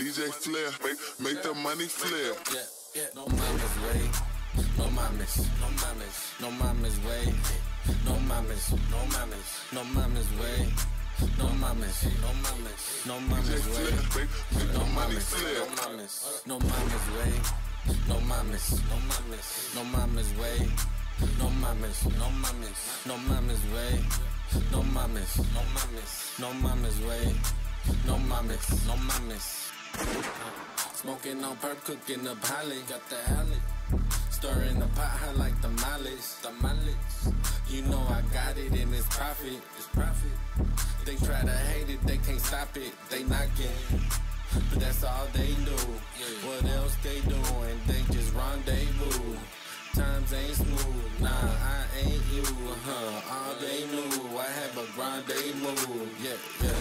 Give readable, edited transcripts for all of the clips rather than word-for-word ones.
DJ Flippp, make the money flip. No mames way, no mames, no mames, no mames way, no mames, no mames, no mames way, no mames, no mames, no mames way, no mames, no mames, no mames way, no mames, no mames, no mames way, no mames, no mames, no mames way, no mames, no mames, no mames way, no mames, no mames. Smoking on perp, cooking up holly, got the alley. Stirring the pot hot like the mileage. You know I got it and it's profit, They try to hate it, they can't stop it, they knocking. But that's all they do. What else they doing? They just rendezvous. Times ain't smooth, nah, I ain't you, all they knew, I have a grande move, yeah.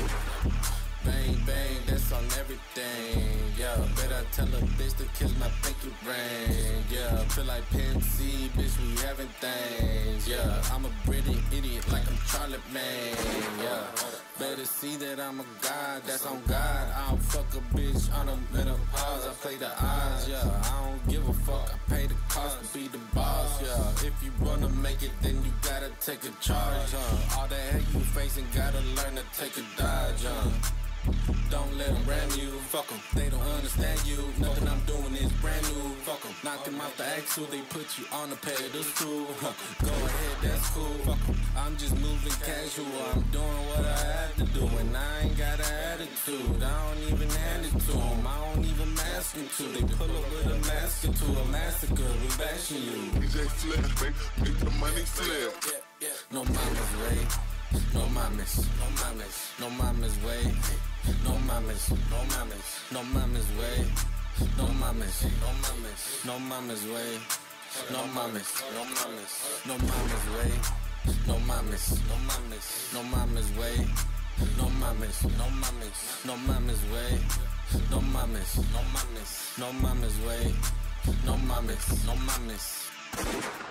Bang, bang, that's on everything, yeah. Better tell a bitch to kiss my pinky ring, yeah. Feel like Pimp C, bitch, we having things, yeah. I'm a British idiot like I'm Charlotte, man, yeah. Better see that I'm a god, that's on God. I don't fuck a bitch on a menopause, I play the odds, yeah. I don't give a fuck, I pay the cost to be the boss, yeah. If you wanna make it, then you gotta take a charge, All that hate you facing, gotta learn to take a dodge, Don't let them ram you, fuck them, they don't understand you. Nothing I'm doing is brand new, fuck them. Knock them out the axle, they put you on the pedestal. Go ahead, that's cool, fuck them. I'm just moving casual, I'm doing what I have to do. And I ain't got an attitude, I don't even hand it to them. I don't even mask them to. They pull up with a mask into a massacre, we bashing you. DJ Flippp, make the money flip. No mames way, no mames, no mames, no mames way, no mames, no mames, no mames way, no mames, no mames, no mames way, no mames, no mames, no mames way, no mames, no mames, no mames way, no mames, no mames, no mames way, no mames, no mames, no mames way, no mames, no mames.